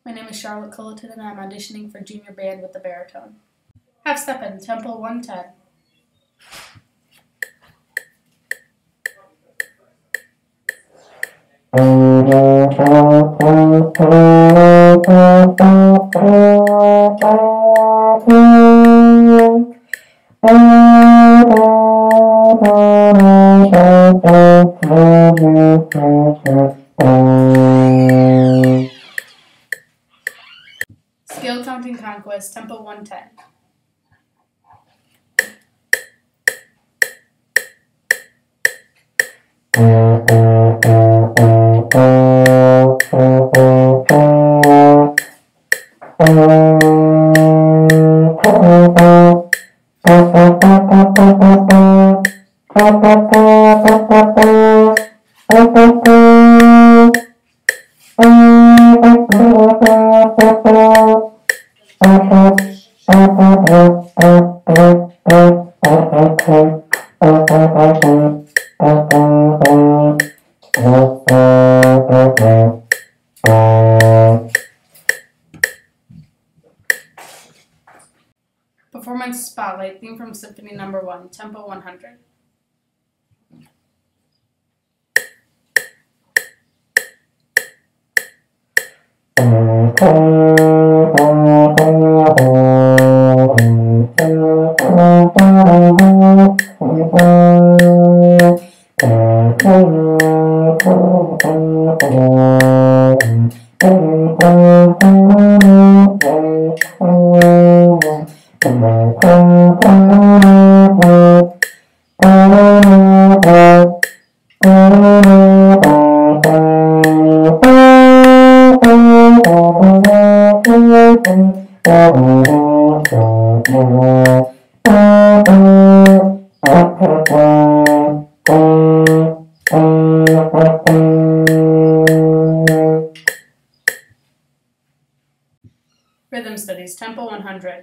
My name is Charlotte Culloton and I'm auditioning for junior band with the Baritone. Half step in, tempo 110. Scale counting conquest, tempo 110. Performance Spotlight, theme from Symphony No. 1, tempo 100. Rhythm Studies, tempo 100.